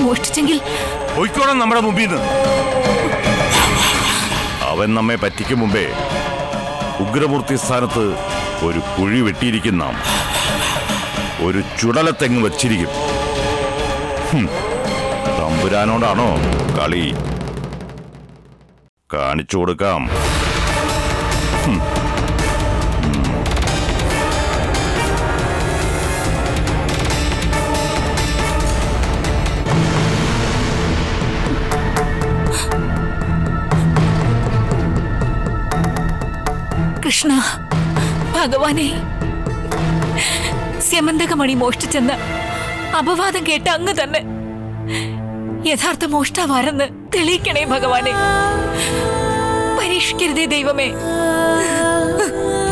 മോഷ്ടിച്ചെങ്കിൽ പോയിക്കോണം നമ്മുടെ മുമ്പിൽ നിന്ന്. അവൻ നമ്മെ പറ്റിക്കും മുമ്പേ ഉഗ്രമൂർത്തി സ്ഥാനത്ത് ഒരു കുഴി വെട്ടിയിരിക്കുന്ന ഒരു ചുടലത്തെങ്ങ് വച്ചിരിക്കും. തമ്പുരാനോടാണോ കളി? കാണിച്ചു കൊടുക്കാം. കൃഷ്ണ ഭഗവാനെ, സ്യമന്തകമണി മോഷ്ടിച്ചെന്ന് അപവാദം കേട്ട അങ്ങ് തന്നെ യഥാർത്ഥ മോഷ്ടാവാരെന്ന് തെളിയിക്കണേ ഭഗവാനെ. പരീക്ഷിക്കരുതേ ദൈവമേ.